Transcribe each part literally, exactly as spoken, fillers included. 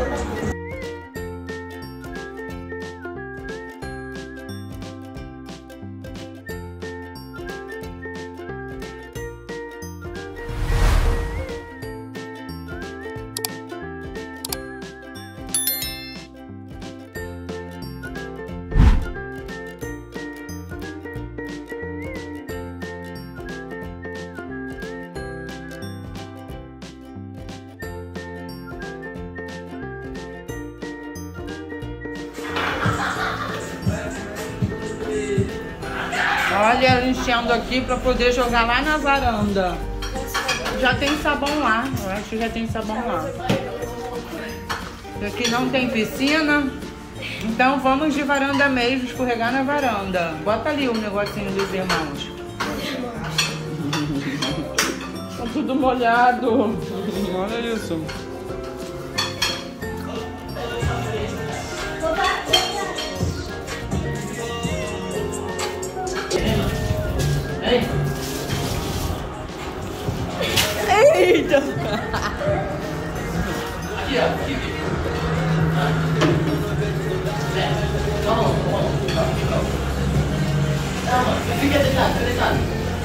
Olha, ela enchendo aqui pra poder jogar lá na varanda. Já tem sabão lá, eu acho que já tem sabão lá. Aqui não tem piscina, então vamos de varanda mesmo, escorregar na varanda. Bota ali o negocinho dos irmãos. Tá tudo molhado. Olha isso. Eita! Aqui, ó. Aqui. Fica deitado, fica deitado.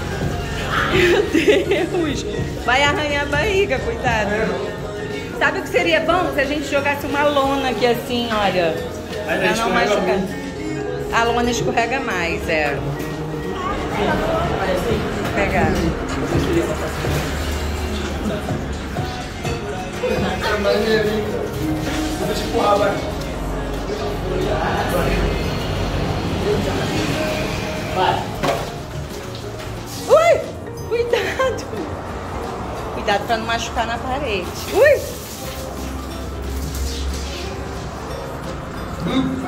Meu Deus! Vai arranhar a barriga, coitado. Sabe o que seria bom se a gente jogasse uma lona aqui assim, olha? Pra não machucar. A lona escorrega mais, é. Vou pegar. Vou te empurrar, vai. Vai. Ui! Cuidado! Cuidado pra não machucar na parede. Ui! Hum.